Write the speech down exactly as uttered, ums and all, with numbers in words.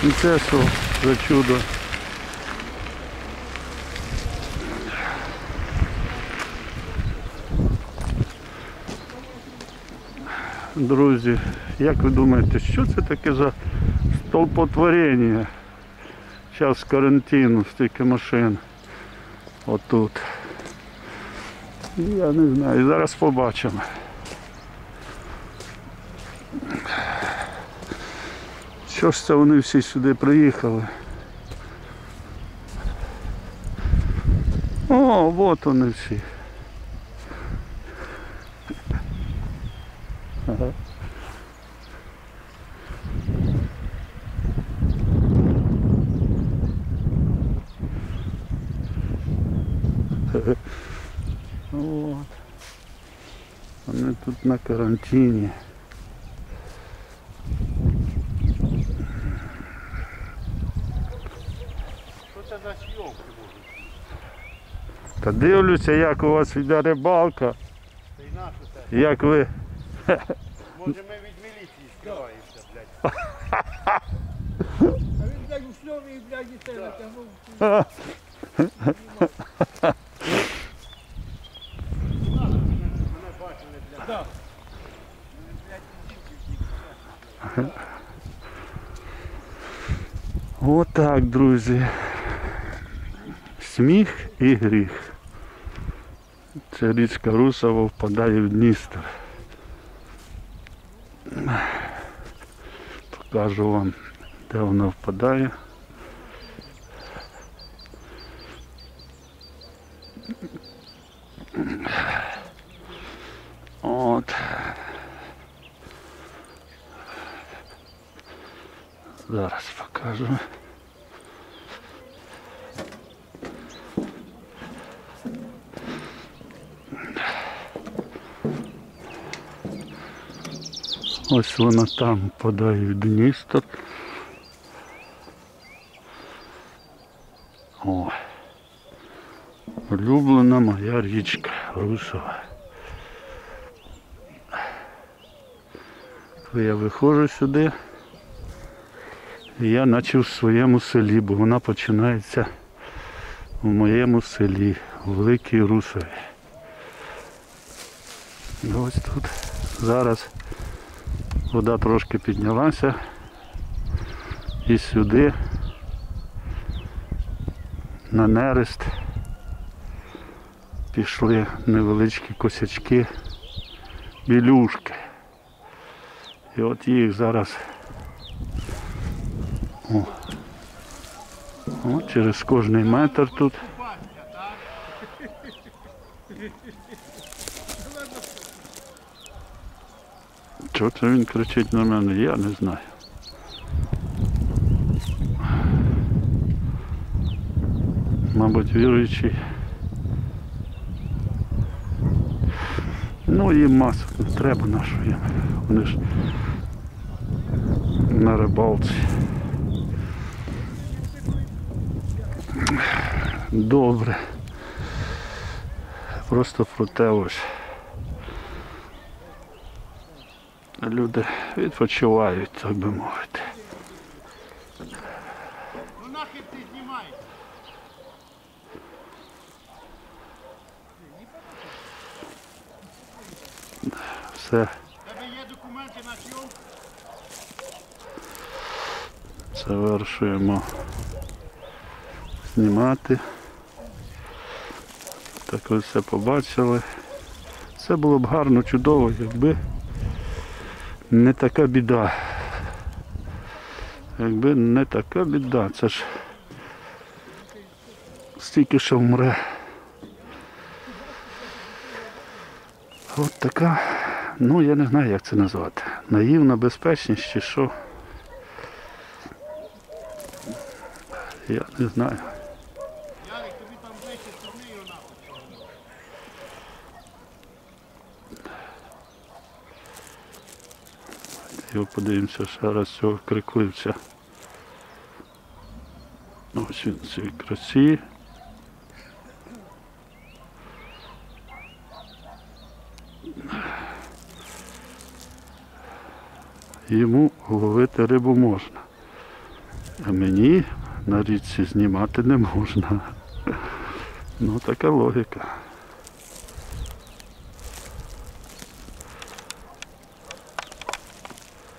І це що за чудо. Друзі, як ви думаєте, що це таке за столпотворення? Час карантину, стільки машин отут. Я не знаю, зараз побачимо. Що ж це вони всі сюди приїхали? О, от вони всі. Ага. От. Вони тут на карантині. Що це за зйомки можуть? Та дивлюся, як у вас йде рибалка. Та й нашу це. Як ви. Може ми від міліції скриваємося, блядь. А він, блядь, у шльомі, блядь, і це натягнув. Мене бачили, блядь. Да. Отак, друзі. Сміх і гріх. Ця річка Русово впадає в Дністер. Покажу вам, де вона впадає. От. Зараз покажу. Ось вона там впадає в Дністер. О, улюблена моя річка Русова. Коли я виходжу сюди, я наче в своєму селі, бо вона починається в моєму селі, в Великій Русові. І ось тут зараз вода трошки піднялася і сюди на нерест пішли невеличкі косячки, білюшки. І от їх зараз о, от через кожний метр тут. Чого це він кричить на мене, я не знаю. Мабуть, віруючий. Ну, їм масок не треба нашої їм. Вони ж на рибалці. Добре. Просто про те ось. Люди відпочивають, так би мовити. Ну нахід ти знімаєш? Все. Тебе є документи на зйомку? Завершуємо знімати. Так ви все побачили. Це було б гарно, чудово, якби не така біда. Якби не така біда. Це ж стільки що вмре. От така, ну я не знаю, як це назвати. Наївна безпечність чи що. Я не знаю. Ярик, тобі там ближче сторони його нахуй. Його подивимося ще раз цього крикливця. Ось він в цій красі. Йому ловити рибу можна. А мені на річці знімати не можна. Ну така логіка.